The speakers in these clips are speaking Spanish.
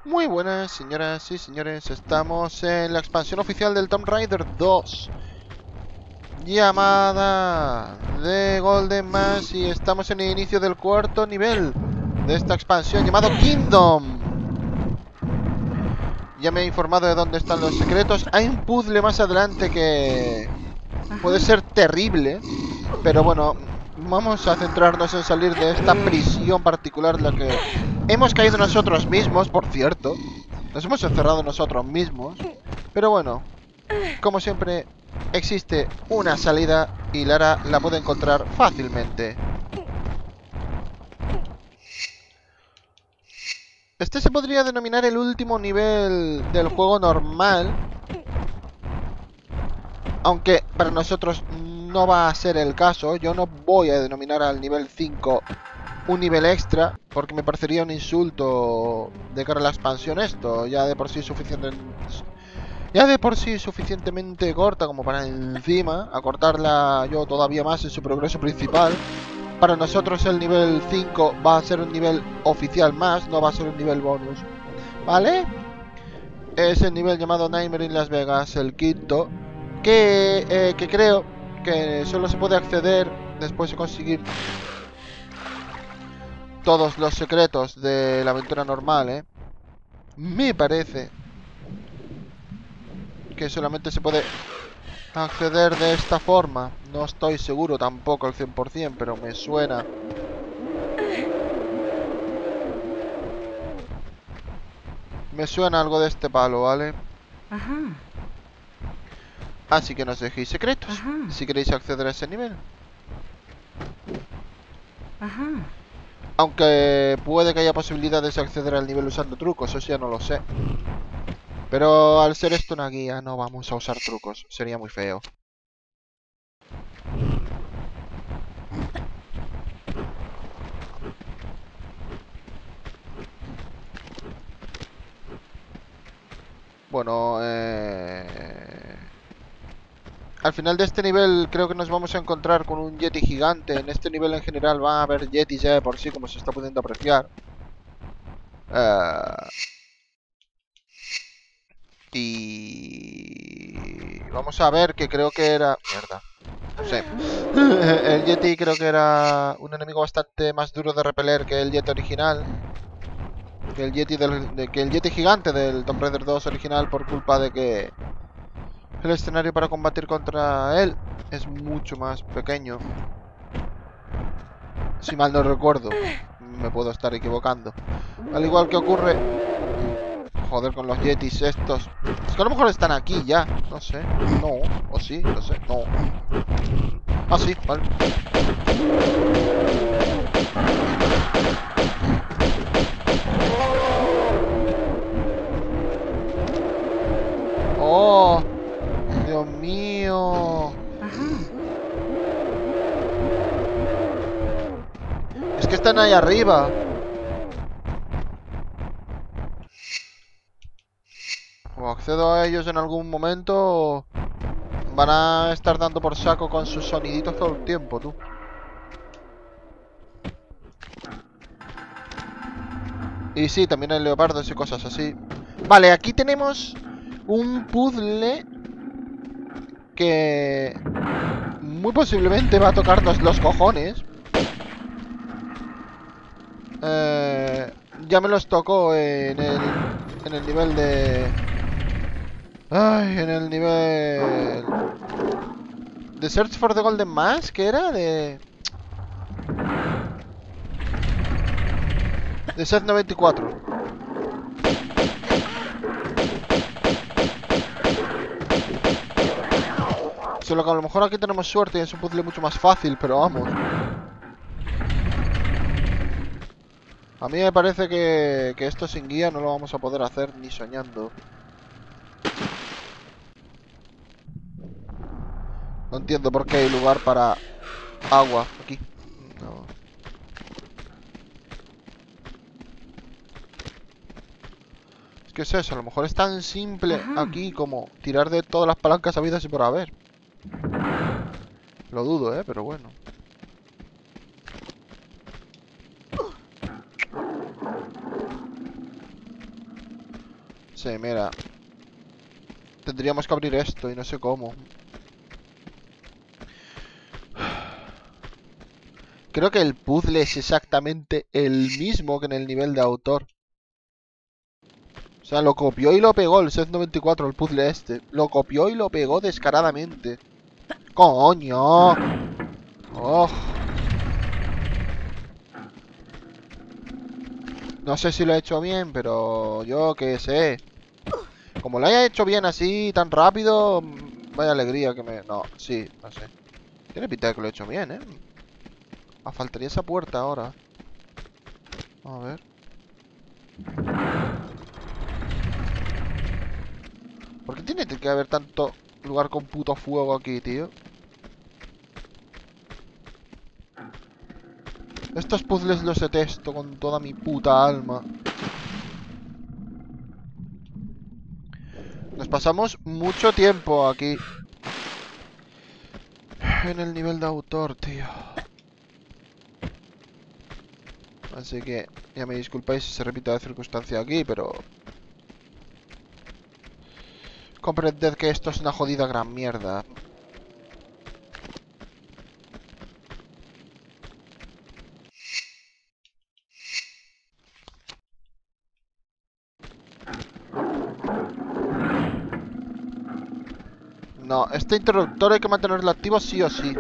Muy buenas, señoras y señores. Estamos en la expansión oficial del Tomb Raider 2, llamada The Golden Mask, y estamos en el inicio del cuarto nivel de esta expansión llamado Kingdom. Ya me he informado de dónde están los secretos. Hay un puzzle más adelante que puede ser terrible, pero bueno, vamos a centrarnos en salir de esta prisión particular en la que hemos caído nosotros mismos, por cierto. Nos hemos encerrado nosotros mismos. Pero bueno, como siempre, existe una salida y Lara la puede encontrar fácilmente. Este se podría denominar el último nivel del juego normal, aunque para nosotros no va a ser el caso. Yo no voy a denominar al nivel 5 un nivel extra, porque me parecería un insulto de cara a la expansión esto. Ya de por sí suficientemente corta como para encima acortarla yo todavía más en su progreso principal. Para nosotros el nivel 5 va a ser un nivel oficial más, no va a ser un nivel bonus, ¿vale? Es el nivel llamado Nightmare in Las Vegas, el quinto, que creo que solo se puede acceder después de conseguir todos los secretos de la aventura normal, ¿eh? Me parece que solamente se puede acceder de esta forma. No estoy seguro tampoco al 100%, pero me suena. Me suena algo de este palo, ¿vale? Ajá, Así que nos dejéis secretos ajá, si queréis acceder a ese nivel. ajá. Aunque puede que haya posibilidades de acceder al nivel usando trucos, eso ya no lo sé. Pero al ser esto una guía, no vamos a usar trucos. Sería muy feo. Bueno, al final de este nivel creo que nos vamos a encontrar con un yeti gigante. En este nivel en general va a haber yetis ya de por sí, como se está pudiendo apreciar. Y vamos a ver, que creo que era... Mierda. No sé. El yeti creo que era un enemigo bastante más duro de repeler que el yeti original. Que el yeti gigante del Tomb Raider 2 original, por culpa de que el escenario para combatir contra él es mucho más pequeño. Si mal no recuerdo. Me puedo estar equivocando. Al igual que ocurre... Joder, con los yetis estos. Es que a lo mejor están aquí ya. No sé. No. O sí. No sé. No. Ah, sí. Vale. Oh. Dios mío. Ajá. Es que están ahí arriba. O accedo a ellos en algún momento, o van a estar dando por saco con sus soniditos todo el tiempo, tú. Y sí, también hay leopardos y cosas así. Vale, aquí tenemos un puzzle que muy posiblemente va a tocarnos los cojones. Ya me los tocó en el nivel de... Ay, en el nivel... de Search for the Golden Mask, ¿qué era? De Set 94. Solo que a lo mejor aquí tenemos suerte y es un puzzle mucho más fácil, pero vamos. A mí me parece que esto sin guía no lo vamos a poder hacer ni soñando. No entiendo por qué hay lugar para agua aquí. No. ¿Qué es eso? A lo mejor es tan simple Ajá. aquí como tirar de todas las palancas habidas y por haber. Lo dudo, pero bueno. Sí, mira. Tendríamos que abrir esto y no sé cómo. Creo que el puzzle es exactamente el mismo que en el nivel de autor. O sea, lo copió y lo pegó el Seth 94, el puzzle este. Lo copió y lo pegó descaradamente. ¡Coño! ¡Oh! No sé si lo he hecho bien, pero yo qué sé. Como lo haya hecho bien así, tan rápido, vaya alegría que me... No, sí, no sé. Tiene pinta de que lo he hecho bien, ¿eh? Me faltaría esa puerta ahora. A ver. ¿Por qué tiene que haber tanto lugar con puto fuego aquí, tío? Estos puzzles los detesto con toda mi puta alma. Nos pasamos mucho tiempo aquí. En el nivel de autor, tío. Así que ya me disculpáis si se repite la circunstancia aquí, pero... comprended que esto es una jodida gran mierda. No, este interruptor hay que mantenerlo activo sí o sí.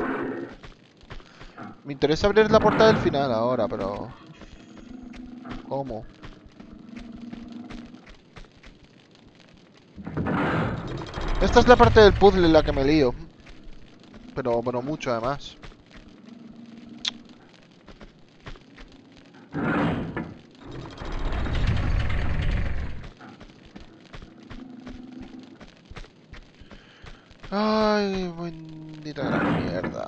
Me interesa abrir la puerta del final ahora, pero... ¿cómo? Esta es la parte del puzzle en la que me lío. Pero, bueno, mucho además. Ay, bendita gran mierda.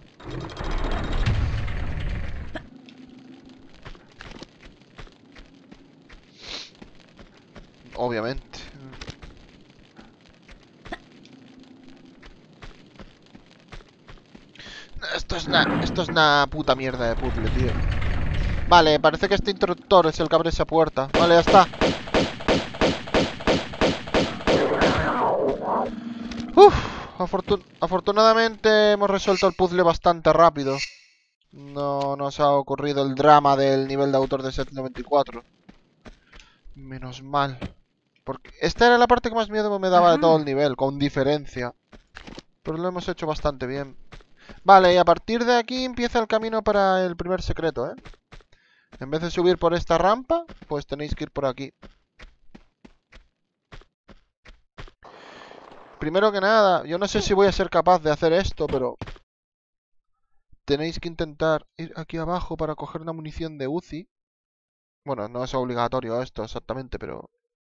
Obviamente. Esto es una puta mierda de puzzle, tío. Vale, parece que este interruptor es el que abre esa puerta. Vale, ya está. Afortunadamente hemos resuelto el puzzle bastante rápido. No nos ha ocurrido el drama del nivel de autor de Set 94. Menos mal. Porque esta era la parte que más miedo me daba de todo el nivel, con diferencia. Pero lo hemos hecho bastante bien. Vale, y a partir de aquí empieza el camino para el primer secreto, ¿eh? En vez de subir por esta rampa, pues tenéis que ir por aquí. Primero que nada, yo no sé si voy a ser capaz de hacer esto, pero... tenéis que intentar ir aquí abajo para coger una munición de UCI. Bueno, no es obligatorio esto exactamente, pero...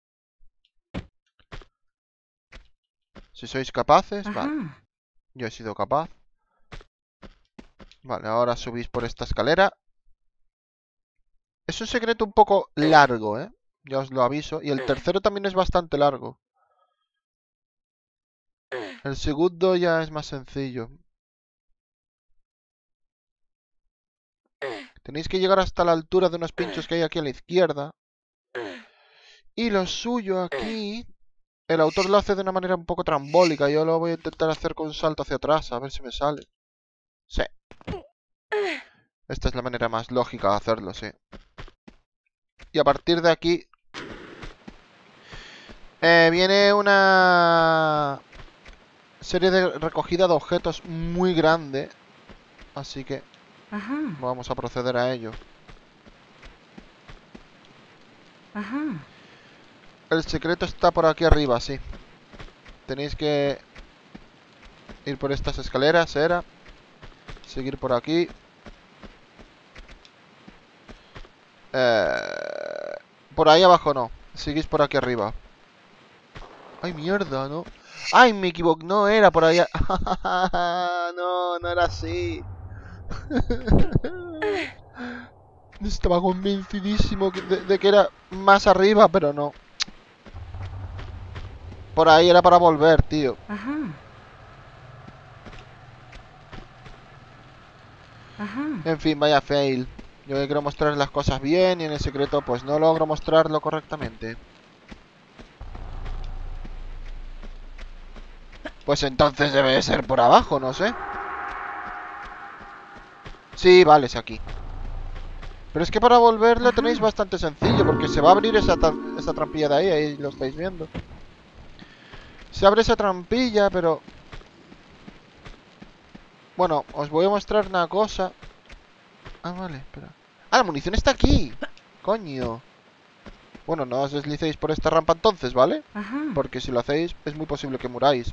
si sois capaces, vale. Yo he sido capaz. Vale, ahora subís por esta escalera. Es un secreto un poco largo, ¿eh? Ya os lo aviso. Y el tercero también es bastante largo. El segundo ya es más sencillo. Tenéis que llegar hasta la altura de unos pinchos que hay aquí a la izquierda. Y lo suyo aquí... el autor lo hace de una manera un poco trambólica. Yo lo voy a intentar hacer con un salto hacia atrás, a ver si me sale. Sí. Esta es la manera más lógica de hacerlo, sí. Y a partir de aquí... viene una... serie de recogida de objetos muy grande. Así que... vamos a proceder a ello. El secreto está por aquí arriba, sí. Tenéis que ir por estas escaleras, era. Seguir por aquí. Por ahí abajo no. Seguís por aquí arriba. Ay, mierda, ¿no? Ay, me equivoqué. No era por allá. No, no era así. Estaba convencidísimo de que era más arriba, pero no. Por ahí era para volver, tío. En fin, vaya fail. Yo quiero mostrar las cosas bien y en el secreto pues no logro mostrarlo correctamente. Pues entonces debe ser por abajo, no sé. Sí, vale, es aquí. Pero es que para volver lo tenéis bastante sencillo, porque se va a abrir esa trampilla de ahí, ahí lo estáis viendo. Se abre esa trampilla, pero... Bueno, os voy a mostrar una cosa. Ah, vale, espera. Ah, la munición está aquí. Coño. Bueno, no os deslicéis por esta rampa entonces, ¿vale? Porque si lo hacéis, es muy posible que muráis.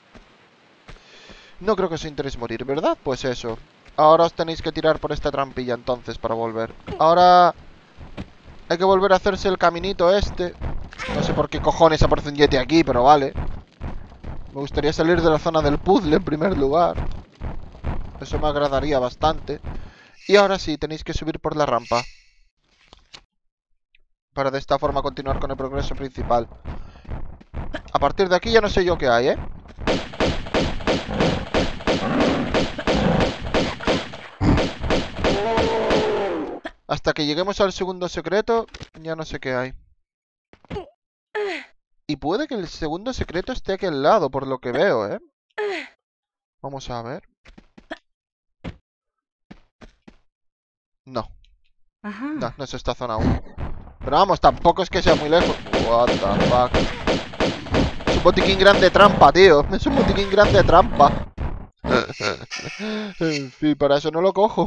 No creo que os interese morir, ¿verdad? Pues eso. Ahora os tenéis que tirar por esta trampilla entonces para volver. Ahora... hay que volver a hacerse el caminito este. No sé por qué cojones aparece un yeti aquí, pero vale. Me gustaría salir de la zona del puzzle en primer lugar. Eso me agradaría bastante. Y ahora sí, tenéis que subir por la rampa. Para de esta forma continuar con el progreso principal. A partir de aquí ya no sé yo qué hay, ¿eh? Hasta que lleguemos al segundo secreto, ya no sé qué hay. Y puede que el segundo secreto esté aquí al lado, por lo que veo, ¿eh? Vamos a ver. No. No, no es esta zona aún. Pero vamos, tampoco es que sea muy lejos. What the fuck. Es un botiquín grande de trampa, tío. Es un botiquín grande de trampa. En fin, para eso no lo cojo.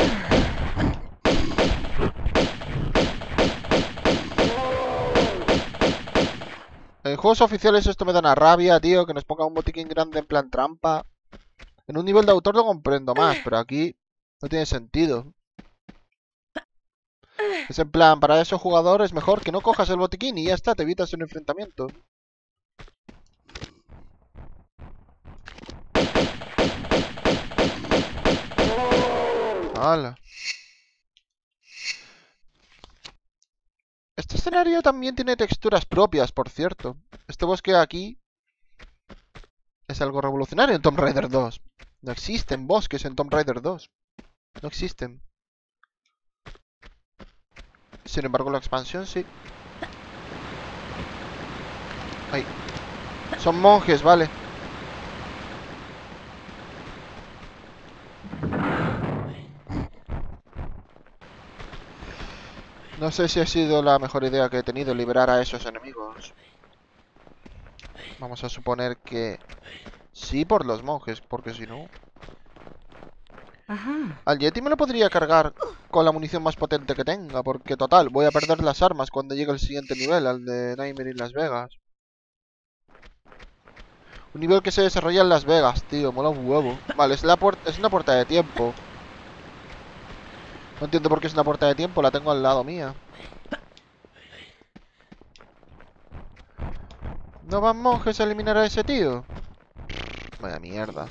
En juegos oficiales esto me da una rabia, tío. Que nos ponga un botiquín grande en plan trampa. En un nivel de autor lo comprendo más, pero aquí no tiene sentido. Es en plan, para esos jugadores mejor que no cojas el botiquín y ya está, te evitas un enfrentamiento. ¡Hala! Este escenario también tiene texturas propias, por cierto. Este bosque aquí es algo revolucionario en Tomb Raider 2. No existen bosques en Tomb Raider 2. No existen. Sin embargo, la expansión sí. Ahí. Son monjes, vale. No sé si ha sido la mejor idea que he tenido liberar a esos enemigos. Vamos a suponer que sí por los monjes, porque si no... Al Yeti me lo podría cargar con la munición más potente que tenga, porque total, voy a perder las armas cuando llegue el siguiente nivel, al de Nightmare in Las Vegas. Un nivel que se desarrolla en Las Vegas, tío, mola un huevo. Vale, es una puerta de tiempo. No entiendo por qué es una puerta de tiempo, la tengo al lado mía. ¿No van monjes a eliminar a ese tío? Vaya mierda.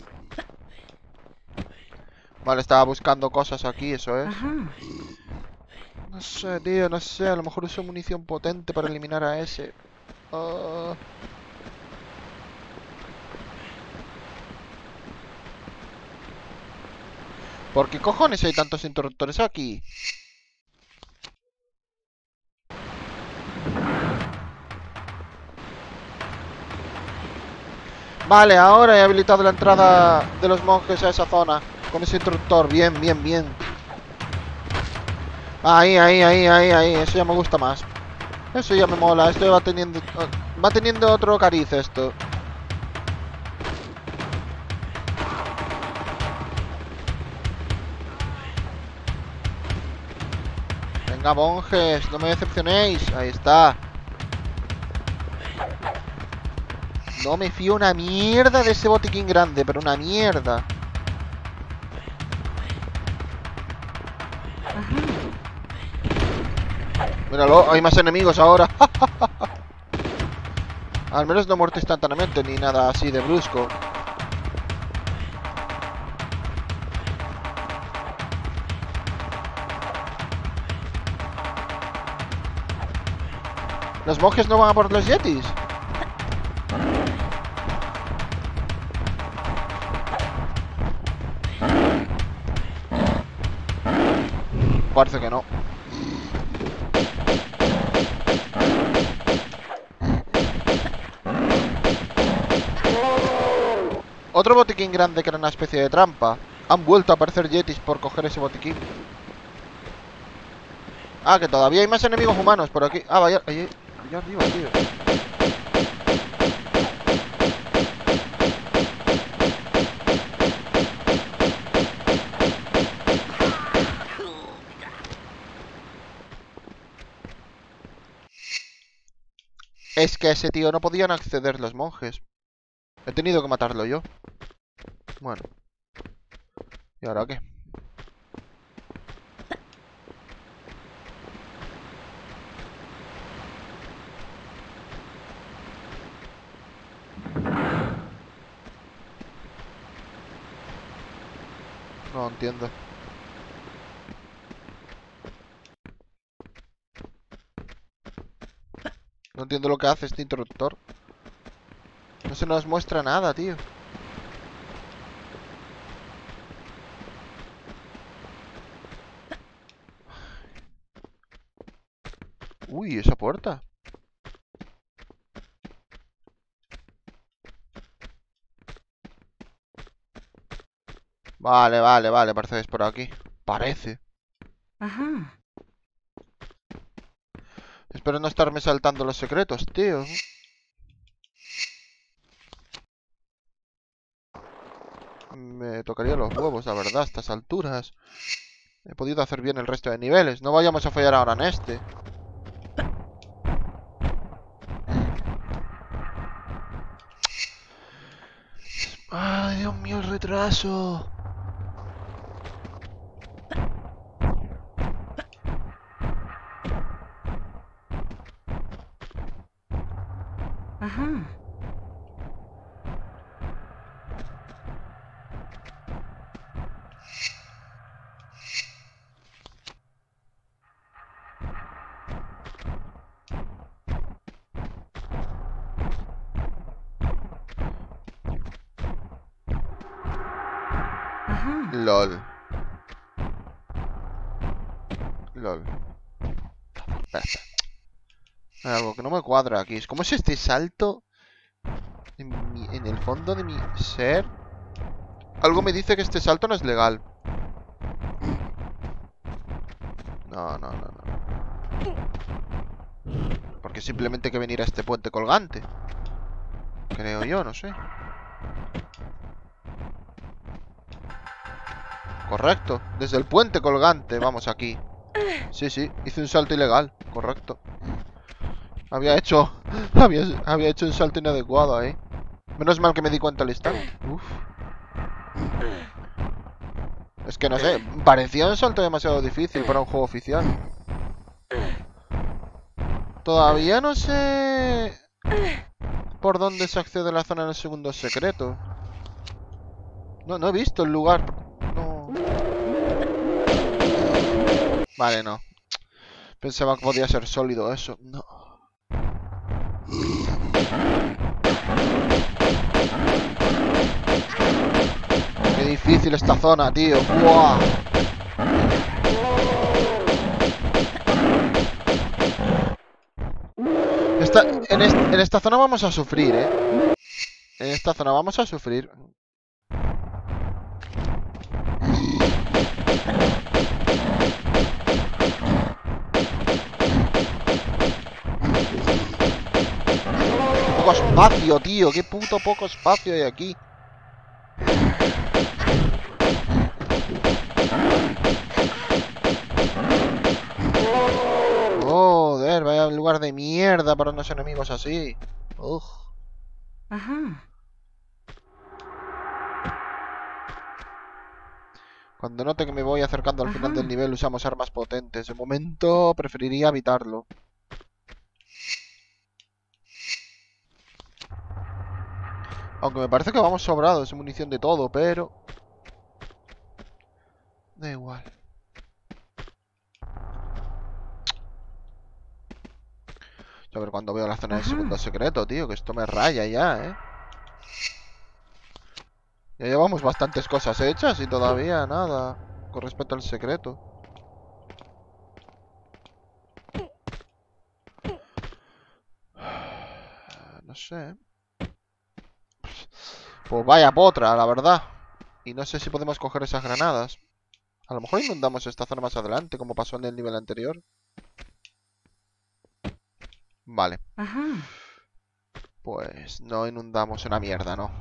Vale, estaba buscando cosas aquí, eso es. No sé, tío, no sé. A lo mejor uso munición potente para eliminar a ese. ¿Por qué cojones hay tantos interruptores aquí? Vale, ahora he habilitado la entrada de los monjes a esa zona. Con ese interruptor, bien, bien, bien. Ahí, ahí, ahí, ahí, ahí. Eso ya me gusta más. Eso ya me mola. Esto va teniendo otro cariz esto. Venga, monjes, no me decepcionéis. Ahí está. No me fío una mierda de ese botiquín grande, pero una mierda. Míralo, hay más enemigos ahora. Al menos no muerto instantáneamente ni nada así de brusco. ¿Los monjes no van a por los yetis? Parece que no. Otro botiquín grande que era una especie de trampa. Han vuelto a aparecer yetis por coger ese botiquín. Ah, que todavía hay más enemigos humanos por aquí. Ah, vaya, allá arriba, tío. Es que a ese tío no podían acceder los monjes. He tenido que matarlo yo. Bueno. ¿Y ahora qué? No entiendo. No entiendo lo que hace este interruptor. No se nos muestra nada, tío. Uy, esa puerta. Vale, vale, vale. Parece que es por aquí. Parece. Ajá. Espero no estarme saltando los secretos, tío. Me tocaría los huevos, la verdad, a estas alturas. He podido hacer bien el resto de niveles. No vayamos a fallar ahora en este. Ay, Dios mío, el retraso. Ajá. Ajá. LOL. LOL. Espera, espera. Hay algo que no me cuadra aquí. ¿Cómo es este salto en el fondo de mi ser? Algo me dice que este salto no es legal. No, no, no, no. Porque simplemente hay que venir a este puente colgante. Creo yo, no sé. Correcto. Desde el puente colgante, vamos aquí. Sí, sí, hice un salto ilegal. Correcto. Había hecho un salto inadecuado ahí. Menos mal que me di cuenta al instante. Uf. Es que no sé, parecía un salto demasiado difícil para un juego oficial. Todavía no sé por dónde se accede a la zona del segundo secreto. No he visto el lugar. No. Vale, no. Pensaba que podía ser sólido eso. No. Qué difícil esta zona, tío. ¡Buah! En esta zona vamos a sufrir, ¿eh? En esta zona vamos a sufrir. Poco espacio, tío. Qué puto poco espacio hay aquí. Joder, vaya lugar de mierda para unos enemigos así. Uf. Ajá. Cuando note que me voy acercando al final del Ajá. nivel usamos armas potentes. De momento preferiría evitarlo. Aunque me parece que vamos sobrados de munición de todo, pero... Da igual. A ver cuando veo la zona del segundo Ajá. secreto, tío. Que esto me raya ya, ¿eh? Ya llevamos bastantes cosas hechas y todavía nada con respecto al secreto. No sé. Pues vaya potra, la verdad. Y no sé si podemos coger esas granadas. A lo mejor inundamos esta zona más adelante, como pasó en el nivel anterior. Vale. Ajá. Pues no inundamos una mierda, ¿no?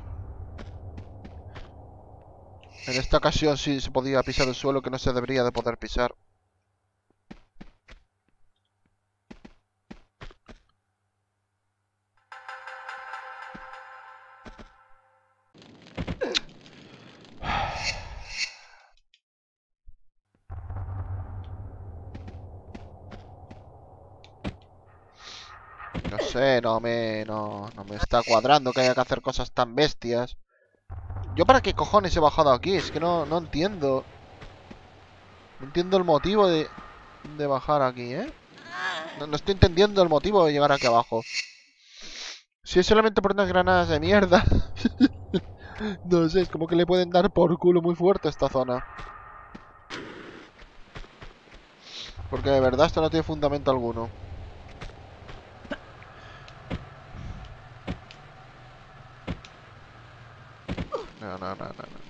En esta ocasión sí se podía pisar el suelo que no se debería de poder pisar. No sé, no me está cuadrando que haya que hacer cosas tan bestias. ¿Yo para qué cojones he bajado aquí? Es que no entiendo. No entiendo el motivo de bajar aquí, ¿eh? No estoy entendiendo el motivo de llegar aquí abajo. Si es solamente por unas granadas de mierda. No sé, es como que le pueden dar por culo muy fuerte a esta zona. Porque de verdad esto no tiene fundamento alguno. No.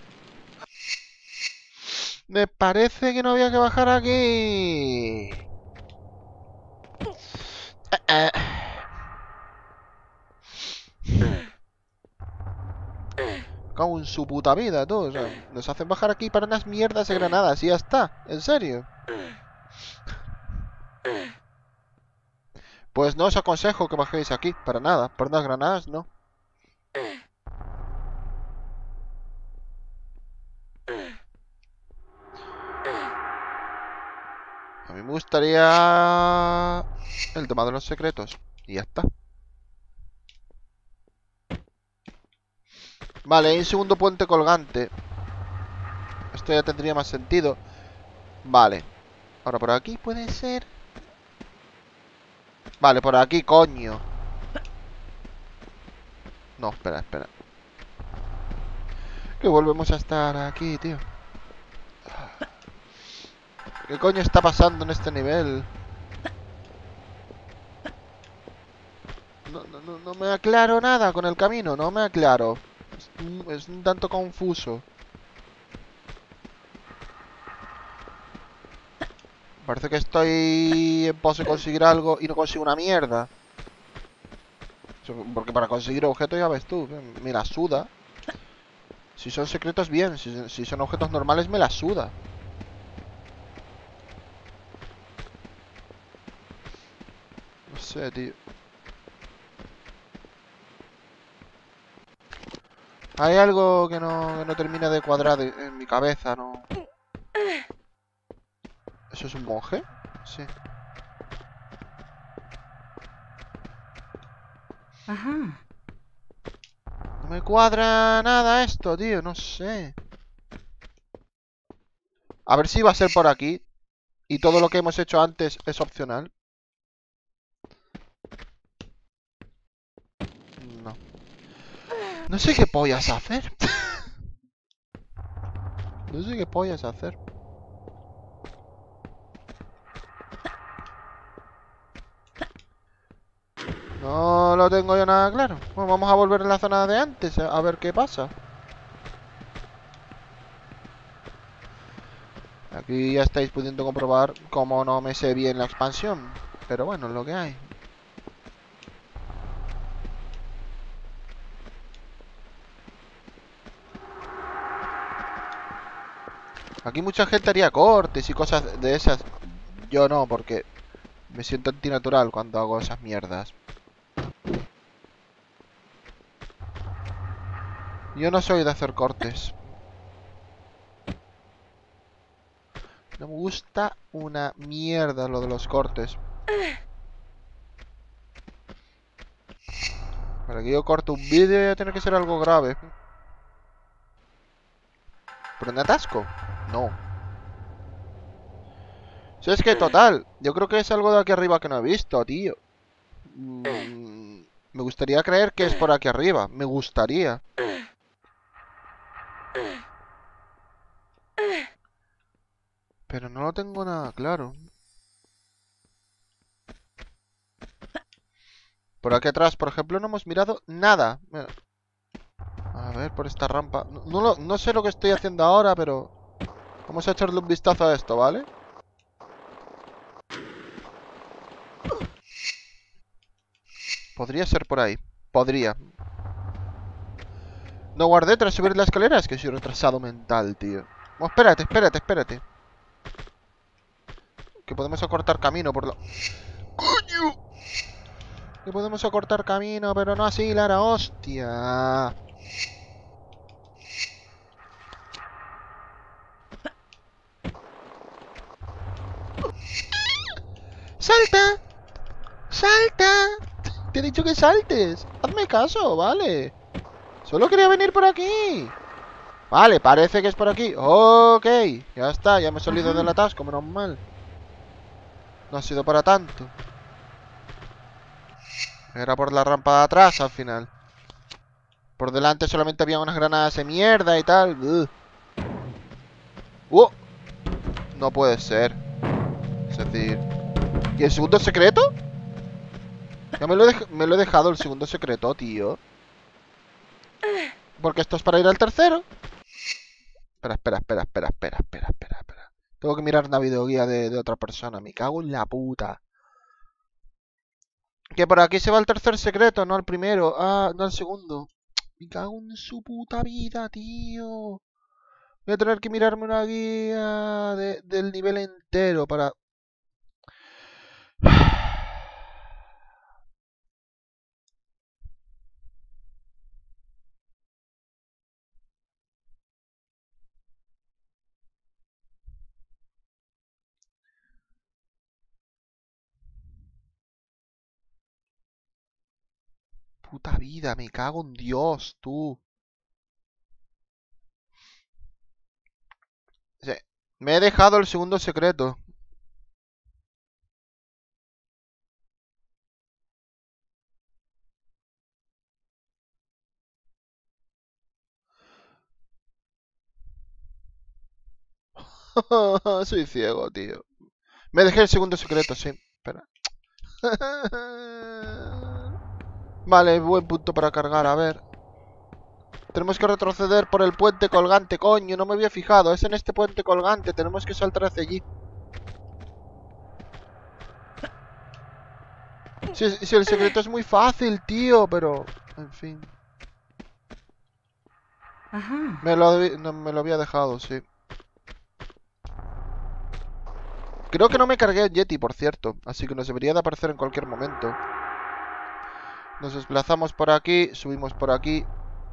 Me parece que no había que bajar aquí. Eh. Cago en su puta vida, tú. O sea, nos hacen bajar aquí para unas mierdas de granadas y ya está. ¿En serio? Pues no os aconsejo que bajéis aquí, para nada. Por unas granadas, no. A mí me gustaría el tema de los secretos. Y ya está. Vale, hay un segundo puente colgante. Esto ya tendría más sentido. Vale. Ahora por aquí puede ser. Vale, por aquí, coño. No, espera. Que volvemos a estar aquí, tío. ¿Qué coño está pasando en este nivel? No me aclaro nada con el camino, no me aclaro. Es un tanto confuso. Parece que estoy en pos de conseguir algo y no consigo una mierda. Porque para conseguir objetos ya ves tú, me la suda. Si son secretos, bien. Si son objetos normales, me la suda. No sé, tío. Hay algo que no termina de cuadrar en mi cabeza, ¿no? ¿Eso es un monje? Sí. Ajá. No me cuadra nada esto, tío. No sé. A ver si va a ser por aquí. Y todo lo que hemos hecho antes es opcional. No. No sé qué pollas hacer. No sé qué pollas hacer. No lo tengo yo nada claro. Bueno, vamos a volver a la zona de antes, a ver qué pasa. Aquí ya estáis pudiendo comprobar cómo no me sé bien la expansión. Pero bueno, es lo que hay. Aquí mucha gente haría cortes y cosas de esas. Yo no, porque me siento antinatural cuando hago esas mierdas. Yo no soy de hacer cortes. No me gusta una mierda lo de los cortes. Para que yo corte un vídeo ya tiene que ser algo grave. ¿Pero un atasco? No. Si es que total, yo creo que es algo de aquí arriba que no he visto, tío. Me gustaría creer que es por aquí arriba. Me gustaría. Pero no lo tengo nada claro. Por aquí atrás, por ejemplo, no hemos mirado nada. Mira. A A ver, por esta rampa. No sé lo que estoy haciendo ahora, pero... Vamos a echarle un vistazo a esto, ¿vale? Podría ser por ahí. Podría. No guardé tras subir la escalera. Es que soy retrasado mental, tío. Oh, espérate. Que podemos acortar camino por la... ¡Coño! Que podemos acortar camino, pero no así, Lara, hostia. ¡Salta! ¡Salta! Te he dicho que saltes. Hazme caso, vale. Solo quería venir por aquí. Vale, parece que es por aquí. Ok, ya está, ya me he salido del atasco, menos mal. No ha sido para tanto. Era por la rampa de atrás al final. Por delante solamente había unas granadas de mierda y tal. No puede ser. Es decir... ¿Y el segundo secreto? Ya me lo he dejado el segundo secreto, tío. Porque esto es para ir al tercero. Espera. Tengo que mirar una videoguía de otra persona. Me cago en la puta. Que por aquí se va el tercer secreto, no el primero. Ah, no el segundo. Me cago en su puta vida, tío. Voy a tener que mirarme una guía del nivel entero para... Puta vida, me cago en Dios, tú. Sí, me he dejado el segundo secreto. Soy ciego, tío. Me dejé el segundo secreto, sí. Espera. Vale, buen punto para cargar, a ver. Tenemos que retroceder por el puente colgante, coño, no me había fijado. Es en este puente colgante, tenemos que saltar hacia allí. Si el secreto es muy fácil, tío, pero... En fin. Ajá. Me lo había dejado, sí. Creo que no me cargué el Yeti, por cierto. Así que nos debería de aparecer en cualquier momento. Nos desplazamos por aquí, subimos por aquí.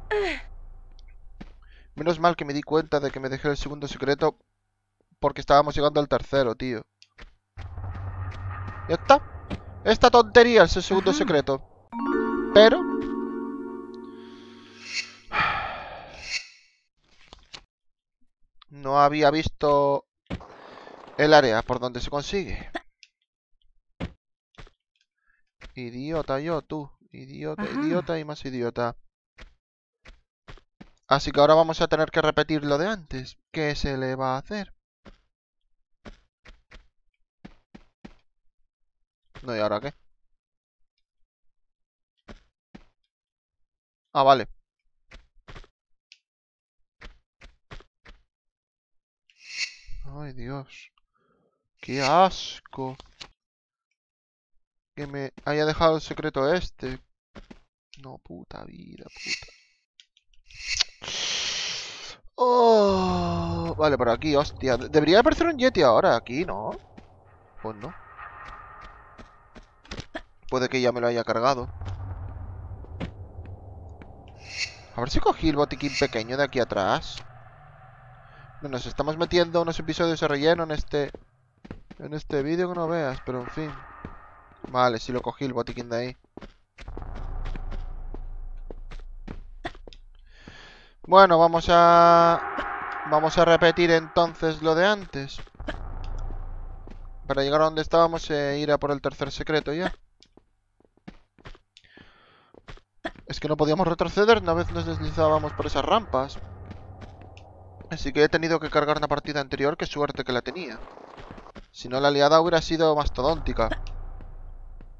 Menos mal que me di cuenta de que me dejé el segundo secreto. Porque estábamos llegando al tercero, tío. Ya está. Esta tontería es el segundo secreto. Pero... no había visto el área por donde se consigue. Idiota yo, tú. Idiota y más idiota. Así que ahora vamos a tener que repetir lo de antes. ¿Qué se le va a hacer? No, ¿y ahora qué? Ah, vale. Ay, Dios. ¡Qué asco! Que me haya dejado el secreto este. No, puta vida, puta. Oh, vale, por aquí, hostia. Debería aparecer un Yeti ahora aquí, ¿no? Pues no. Puede que ya me lo haya cargado. A ver si cogí el botiquín pequeño de aquí atrás. No, nos estamos metiendo unos episodios de relleno en este vídeo que no veas, pero en fin. Vale, sí lo cogí el botiquín de ahí. Bueno, vamos a repetir entonces lo de antes. Para llegar a donde estábamos ir a por el tercer secreto ya. Es que no podíamos retroceder una vez nos deslizábamos por esas rampas. Así que he tenido que cargar una partida anterior, qué suerte que la tenía. Si no, la liada hubiera sido mastodóntica.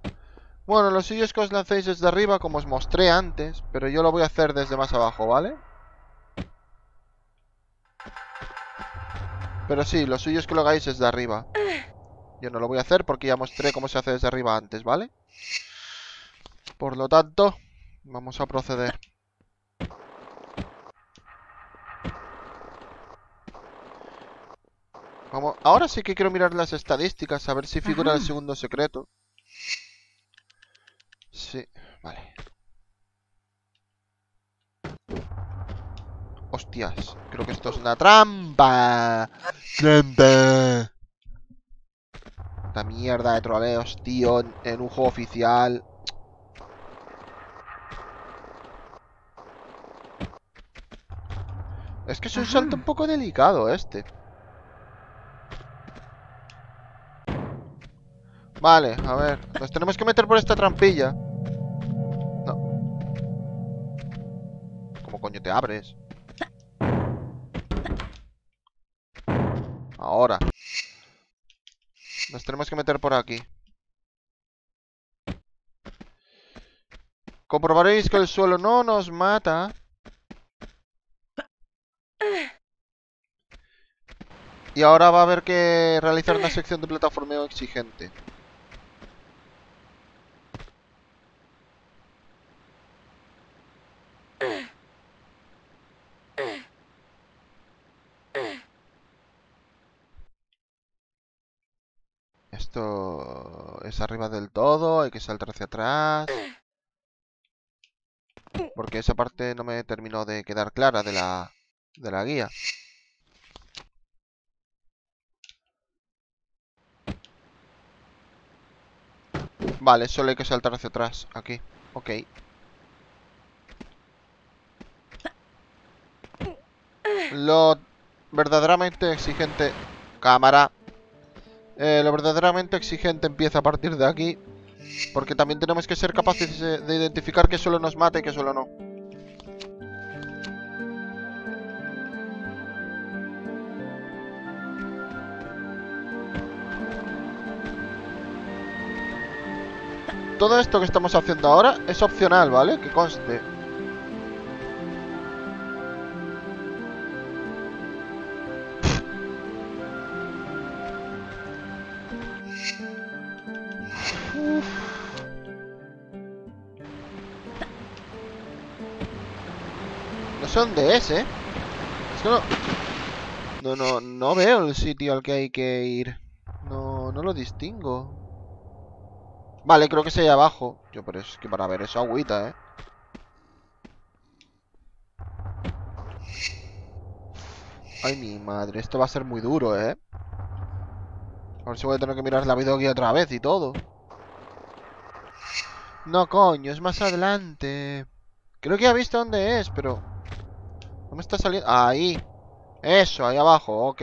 Bueno, lo suyo es que os lancéis desde arriba como os mostré antes, pero yo lo voy a hacer desde más abajo, ¿vale? Pero sí, lo suyo es que lo hagáis desde arriba. Yo no lo voy a hacer porque ya mostré cómo se hace desde arriba antes, ¿vale? Por lo tanto, vamos a proceder. Vamos. Ahora sí que quiero mirar las estadísticas, a ver si figura el segundo secreto. Sí, vale. Hostias, creo que esto es una trampa. ¡Trampa! Esta mierda de troleos, tío, en un juego oficial. Es que es un salto un poco delicado este. Vale, a ver. Nos tenemos que meter por esta trampilla. No. ¿Cómo coño te abres? Ahora. Nos tenemos que meter por aquí. Comprobaréis que el suelo no nos mata. Y ahora va a haber que realizar una sección de plataformeo exigente. Esto es arriba del todo, hay que saltar hacia atrás. Porque esa parte no me terminó de quedar clara de la guía. Vale, solo hay que saltar hacia atrás, aquí. Ok. Lo verdaderamente exigente... Cámara. Lo verdaderamente exigente empieza a partir de aquí. Porque también tenemos que ser capaces de identificar qué suelo nos mata y qué suelo no. Todo esto que estamos haciendo ahora es opcional, ¿vale? Que conste. No sé dónde es, ¿eh? Es que no veo el sitio al que hay que ir. No lo distingo. Vale, creo que es ahí abajo. Yo, pero es que para ver eso agüita, ¿eh? Ay, mi madre. Esto va a ser muy duro, ¿eh? A ver si voy a tener que mirar la videoguía otra vez y todo. No, coño, es más adelante. Creo que ya he visto dónde es, pero... No me está saliendo... Ahí. Eso, ahí abajo, ok.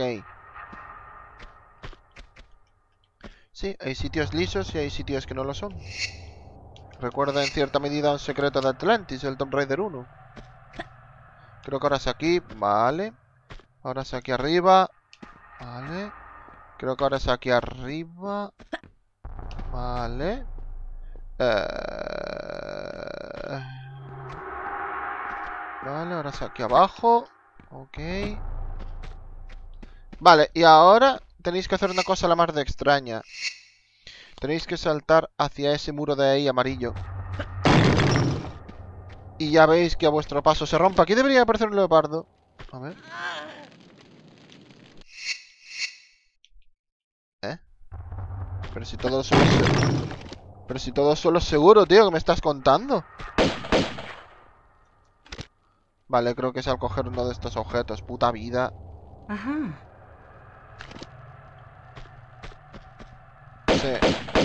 Sí, hay sitios lisos y hay sitios que no lo son. Recuerda en cierta medida un secreto de Atlantis, el Tomb Raider 1. Creo que ahora es aquí, vale. Ahora es aquí arriba. Vale. Creo que ahora es aquí arriba. Vale. Vale, ahora es aquí abajo. Ok. Vale, y ahora tenéis que hacer una cosa la más de extraña. Tenéis que saltar hacia ese muro de ahí amarillo. Y ya veis que a vuestro paso se rompe. Aquí debería aparecer un leopardo. A ver. ¿Eh? Pero si todo solo es seguro. Pero si todo solo es seguro, tío, ¿qué me estás contando? Vale, creo que es al coger uno de estos objetos. Puta vida. Ajá. Sí.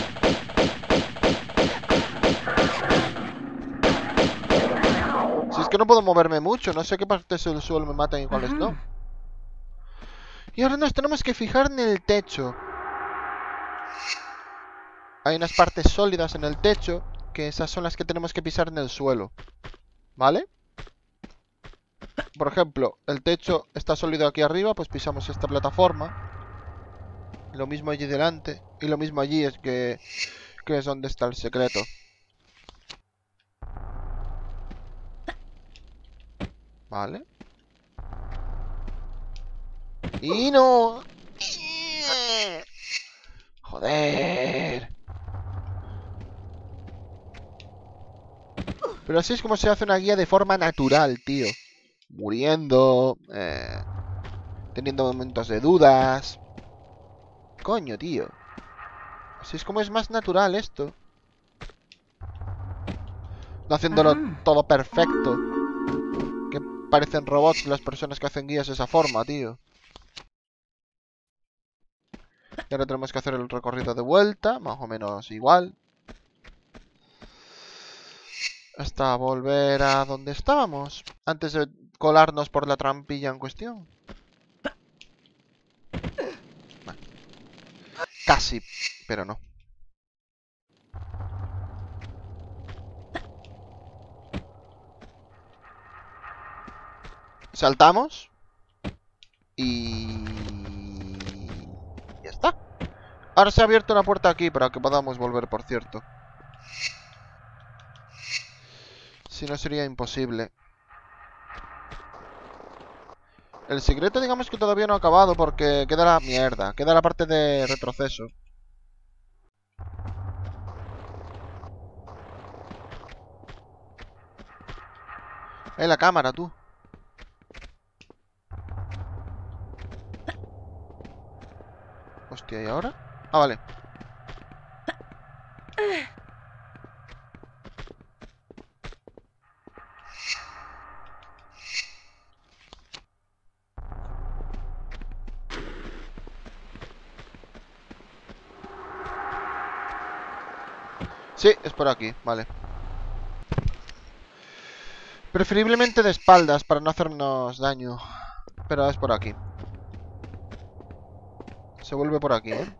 Si es que no puedo moverme mucho, no sé qué partes del suelo me matan y cuáles no. Y ahora nos tenemos que fijar en el techo. Hay unas partes sólidas en el techo, que esas son las que tenemos que pisar en el suelo. ¿Vale? Por ejemplo, el techo está sólido aquí arriba, pues pisamos esta plataforma. Lo mismo allí delante. Y lo mismo allí, es que es donde está el secreto. Vale. Y no. Joder. Pero así es como se hace una guía de forma natural, tío. Muriendo, teniendo momentos de dudas. Coño, tío. Así es como es más natural esto. No haciéndolo todo perfecto. Que parecen robots las personas que hacen guías de esa forma, tío. Y ahora tenemos que hacer el recorrido de vuelta, más o menos igual. Hasta volver a donde estábamos, antes de colarnos por la trampilla en cuestión. Bueno, casi, pero no. Saltamos. Y... ya está. Ahora se ha abierto una puerta aquí para que podamos volver, por cierto. Si no, sería imposible. El secreto, digamos que todavía no ha acabado porque queda la mierda. Queda la parte de retroceso. La cámara, tú. Hostia, ¿y ahora? Ah, vale. Sí, es por aquí, vale. Preferiblemente de espaldas para no hacernos daño. Pero es por aquí. Se vuelve por aquí, ¿eh?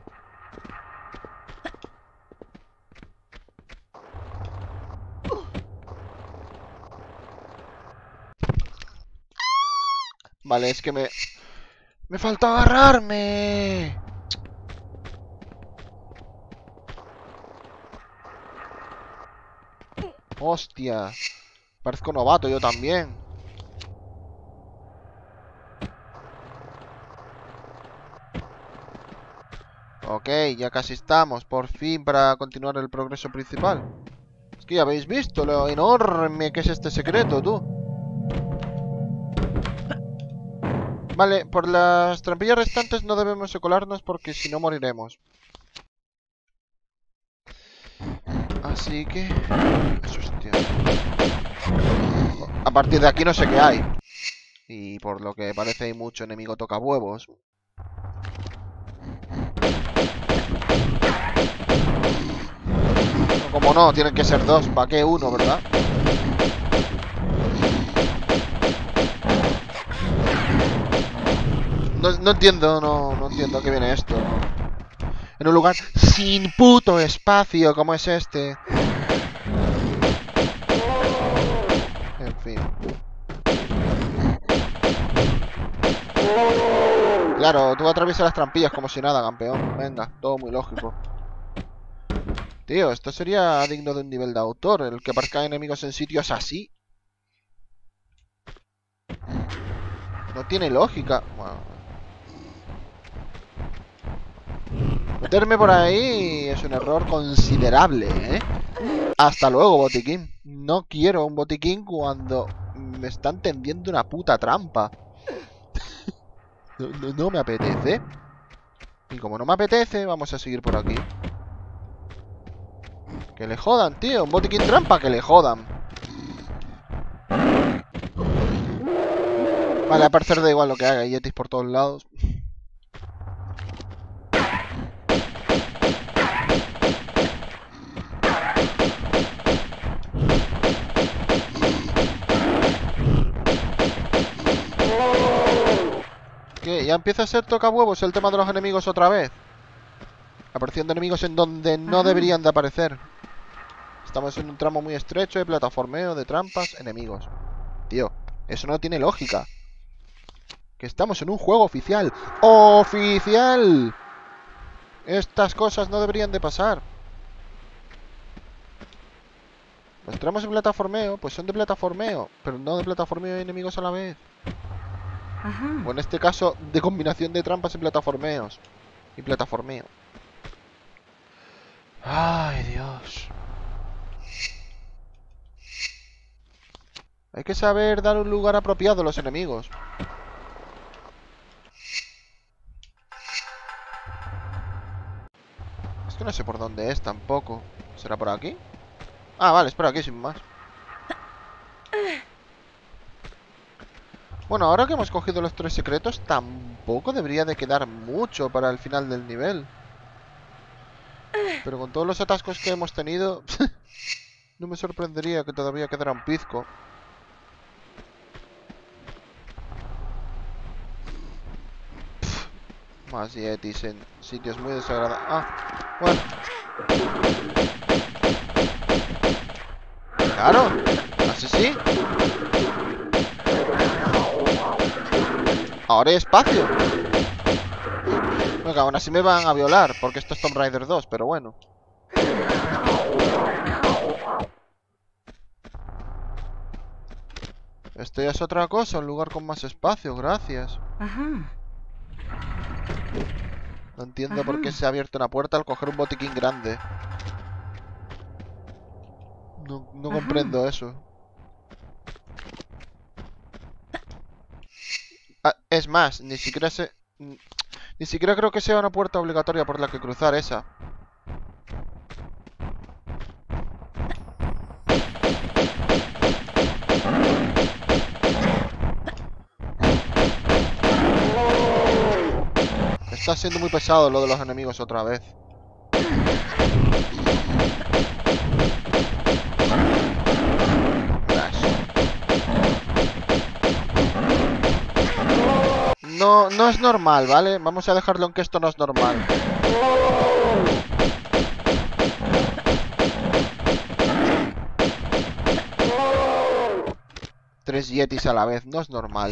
Vale, es que me falta agarrarme. Hostia. Parezco novato yo también. Ok, ya casi estamos, por fin, para continuar el progreso principal. Es que ya habéis visto lo enorme que es este secreto, tú. Vale, por las trampillas restantes no debemos colarnos porque si no moriremos. Así que... hostia. A partir de aquí no sé qué hay. Y por lo que parece hay mucho enemigo toca huevos. Como no, tienen que ser dos. ¿Para qué uno, verdad? No entiendo, no entiendo a qué viene esto. En un lugar sin puto espacio como es este. En fin. Claro, tú atraviesas las trampillas como si nada, campeón. Venga, todo muy lógico. Tío, esto sería digno de un nivel de autor, el que aparezcan enemigos en sitios así. No tiene lógica. Bueno. Meterme por ahí es un error considerable, ¿eh? Hasta luego, botiquín. No quiero un botiquín cuando me están tendiendo una puta trampa. No me apetece. Y como no me apetece, vamos a seguir por aquí. Que le jodan, tío. Un botiquín trampa, que le jodan. Vale, a parecer da igual lo que haga. Hay yetis por todos lados. ¿Qué? ¿Ya empieza a ser tocahuevos el tema de los enemigos otra vez? Apareciendo enemigos en donde no deberían de aparecer. Estamos en un tramo muy estrecho de plataformeo, de trampas, enemigos. Tío, eso no tiene lógica. Que estamos en un juego oficial. ¡Oficial! Estas cosas no deberían de pasar. Los tramos de plataformeo, pues son de plataformeo, pero no de plataformeo y enemigos a la vez. Ajá. O en este caso, de combinación de trampas y plataformeos. Y plataformeo. Ay, Dios. Hay que saber dar un lugar apropiado a los enemigos. Es que no sé por dónde es tampoco. ¿Será por aquí? Ah, vale, es por aquí sin más. Bueno, ahora que hemos cogido los 3 secretos, tampoco debería de quedar mucho para el final del nivel. Pero con todos los atascos que hemos tenido, no me sorprendería que todavía quedara un pizco. Más yetis en sitios muy desagradables. Ah, bueno. Claro, así sí. Ahora hay espacio. Venga, aún así me van a violar, porque esto es Tomb Raider 2, pero bueno. Esto ya es otra cosa, un lugar con más espacio, gracias. Ajá. No entiendo por qué se ha abierto una puerta al coger un botiquín grande. No comprendo eso. Ah, es más, ni siquiera creo que sea una puerta obligatoria por la que cruzar esa. Está siendo muy pesado lo de los enemigos otra vez. No es normal, ¿vale? Vamos a dejarlo en que esto no es normal. Tres yetis a la vez, no es normal.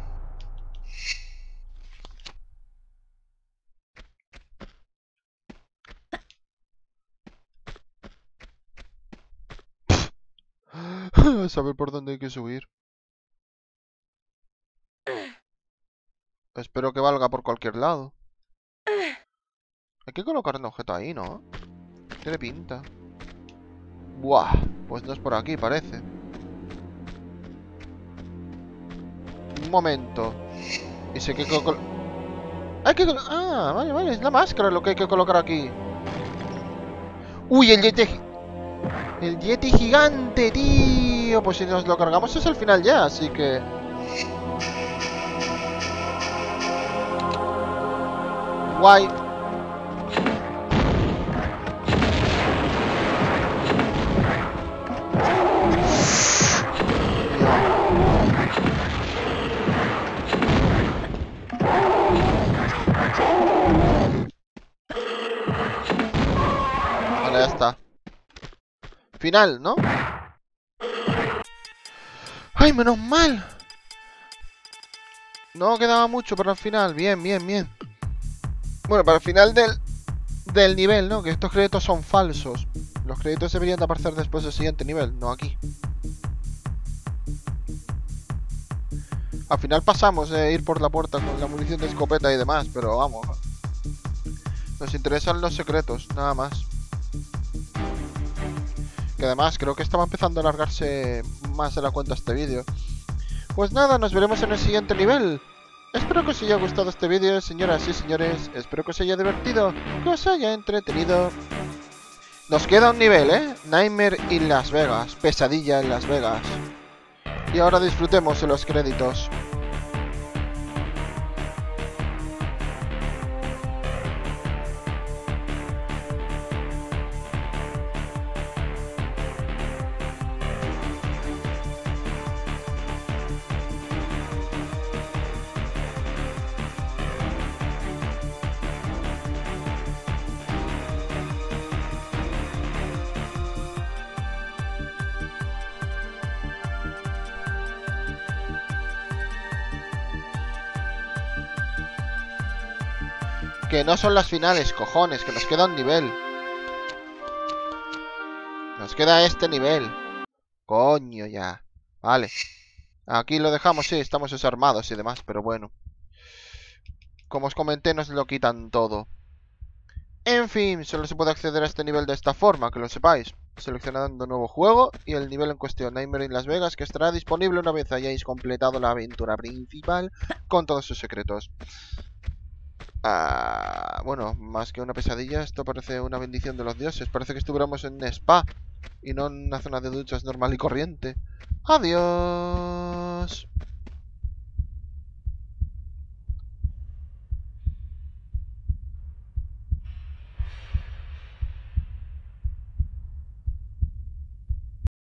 A saber por dónde hay que subir. Espero que valga por cualquier lado. Hay que colocar un objeto ahí, ¿no? Tiene pinta. Buah, pues no es por aquí, parece. Un momento. Y sé que hay que ah, vale, es la máscara lo que hay que colocar aquí. Uy, el Yeti. El Yeti gigante, tío. Pues si nos lo cargamos es el final ya, así que... Guay. Vale, ya está. Final, ¿no? ¡Ay, menos mal! No quedaba mucho para el final. Bien, bien, bien. Bueno, para el final del nivel, ¿no? Que estos créditos son falsos. Los créditos deberían de aparecer después del siguiente nivel, no aquí. Al final pasamos de ir por la puerta con la munición de escopeta y demás, pero vamos. Nos interesan los secretos, nada más. Que además creo que estaba empezando a alargarse más de la cuenta este vídeo. Pues nada, nos veremos en el siguiente nivel. Espero que os haya gustado este vídeo, señoras y señores. Espero que os haya divertido, que os haya entretenido. Nos queda un nivel, ¿eh? Nightmare in Las Vegas. Pesadilla en Las Vegas. Y ahora disfrutemos de los créditos. Que no son las finales, cojones, que nos queda un nivel. Nos queda este nivel. Coño ya. Vale. Aquí lo dejamos, sí, estamos desarmados y demás, pero bueno. Como os comenté, nos lo quitan todo. En fin, solo se puede acceder a este nivel de esta forma, que lo sepáis. Seleccionando nuevo juego y el nivel en cuestión, Nightmare in Las Vegas, que estará disponible una vez hayáis completado la aventura principal con todos sus secretos. Bueno, más que una pesadilla, esto parece una bendición de los dioses. Parece que estuviéramos en un spa y no en una zona de duchas normal y corriente. Adiós.